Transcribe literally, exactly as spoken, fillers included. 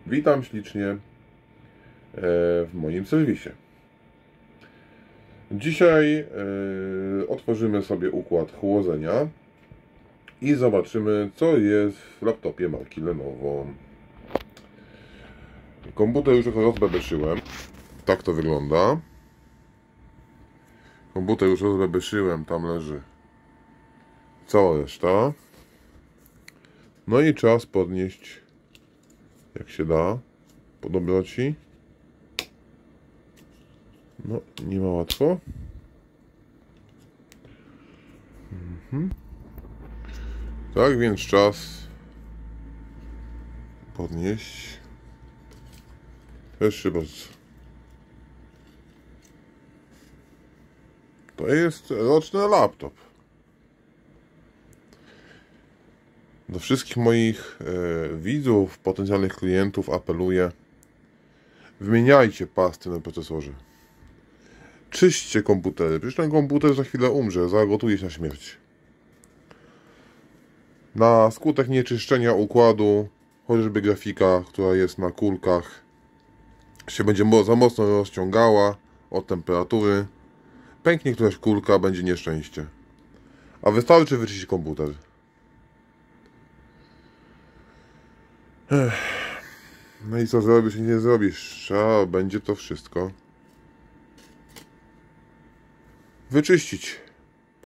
Witam ślicznie w moim serwisie. Dzisiaj otworzymy sobie układ chłodzenia i zobaczymy, co jest w laptopie marki Lenovo. Komputer już rozbebeszyłem. Tak to wygląda. Komputer już rozbebeszyłem, tam leży cała reszta. No i czas podnieść, jak się da, po dobroci. No, nie ma łatwo. Mhm. Tak więc czas podnieść. Proszę bardzo. To jest roczny laptop. Do wszystkich moich e, widzów, potencjalnych klientów apeluję: wymieniajcie pasty na procesorze. Czyśćcie komputery. Przecież ten komputer za chwilę umrze, zagotuje się na śmierć. Na skutek nieczyszczenia układu, chociażby grafika, która jest na kulkach, się będzie za mocno rozciągała od temperatury. Pęknie któraś kulka, będzie nieszczęście. A wystarczy wyczyścić komputer. Ech. No i co zrobisz i nie zrobisz? Trzeba będzie to wszystko wyczyścić.